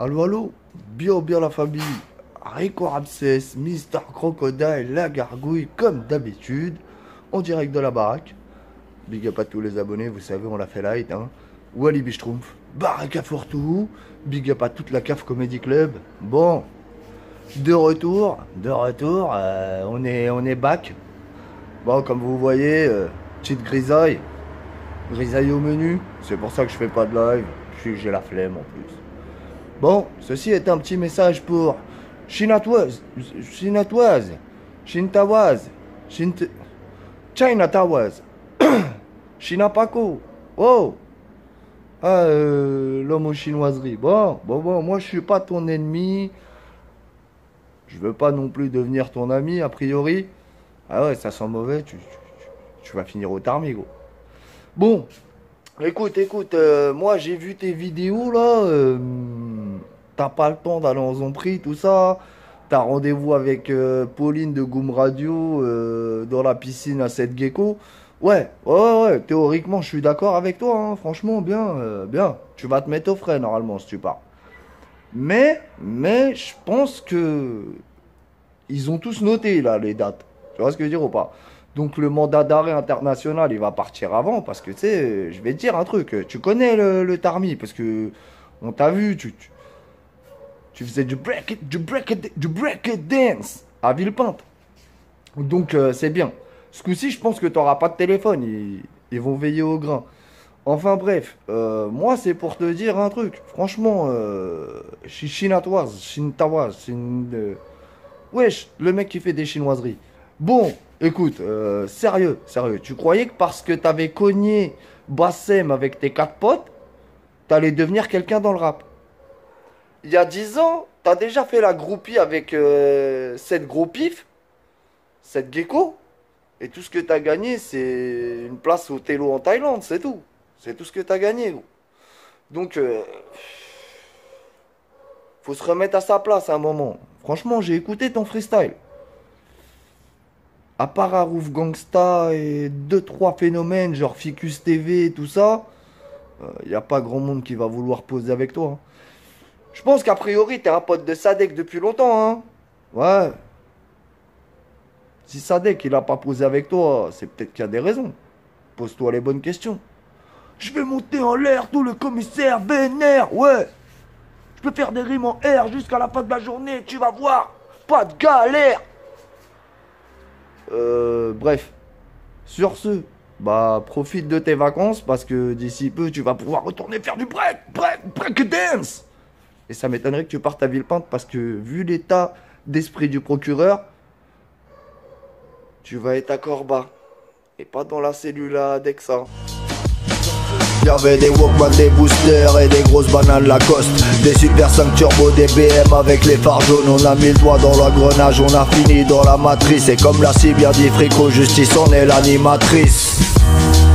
Allo, allo, bien la famille. Rico Ramsès, Mister Crocodile, la gargouille, comme d'habitude, en direct de la baraque. Big up à tous les abonnés, vous savez, on l'a fait light, hein. Wally Bichtroumpf, Baraka Fortou, big up à toute la CAF Comedy Club. Bon, de retour, on est back. Bon, comme vous voyez, petite grisaille au menu, c'est pour ça que je fais pas de live, j'ai la flemme en plus. Bon, ceci est un petit message pour Chinatawaz, Chinapaco, oh, l'homme aux chinoiseries. Bon, moi je suis pas ton ennemi, je veux pas non plus devenir ton ami, a priori. Ah ouais, ça sent mauvais, tu vas finir au tarmi, gros. Bon, écoute, moi j'ai vu tes vidéos là, t'as pas le temps d'aller en Zompri, tout ça. T'as rendez-vous avec Pauline de Goom Radio dans la piscine à 7 Gecko. Ouais, théoriquement je suis d'accord avec toi, hein, franchement, bien. Tu vas te mettre au frais normalement si tu pars. Mais je pense que ils ont tous noté là les dates. Tu vois ce que je veux dire ou pas? Donc le mandat d'arrêt international, il va partir avant parce que tu sais, je vais te dire un truc. Tu connais le Tarmi parce que on t'a vu, tu faisais du break dance à Villepinte. Donc c'est bien. Ce coup-ci, je pense que tu n'auras pas de téléphone. Ils vont veiller au grain. Enfin bref, moi c'est pour te dire un truc. Franchement, wesh, le mec qui fait des chinoiseries. Bon, écoute, sérieux. Tu croyais que parce que t'avais cogné Bassem avec tes 4 potes, t'allais devenir quelqu'un dans le rap? Il y a 10 ans, t'as déjà fait la groupie avec 7 gros pifs, 7 geckos, et tout ce que t'as gagné, c'est une place au Télo en Thaïlande, c'est tout. C'est tout ce que t'as gagné, gros. Donc, faut se remettre à sa place à un moment. Franchement, j'ai écouté ton freestyle. À part Arouf Gangsta et 2-3 phénomènes, genre Ficus TV et tout ça, il n'y a pas grand monde qui va vouloir poser avec toi, hein. Je pense qu'a priori, t'es un pote de Sadek depuis longtemps, hein. Ouais. Si Sadek, il a pas posé avec toi, c'est peut-être qu'il y a des raisons. Pose-toi les bonnes questions. Je vais monter en l'air, tout le commissaire vénère, ouais. Je peux faire des rimes en R jusqu'à la fin de la journée, tu vas voir. Pas de galère. Bref. Sur ce, bah, profite de tes vacances parce que d'ici peu, tu vas pouvoir retourner faire du break dance. Et ça m'étonnerait que tu partes à Villepinte parce que vu l'état d'esprit du procureur, tu vas être à Corba et pas dans la cellule à Dexa. Y'avait des Walkman, des boosters et des grosses bananes Lacoste, des Super 5 Turbo, des BM avec les phares jaunes. On a mis le doigt dans l'engrenage, on a fini dans la matrice. Et comme l'a si bien dit Frico Justice, on est l'animatrice.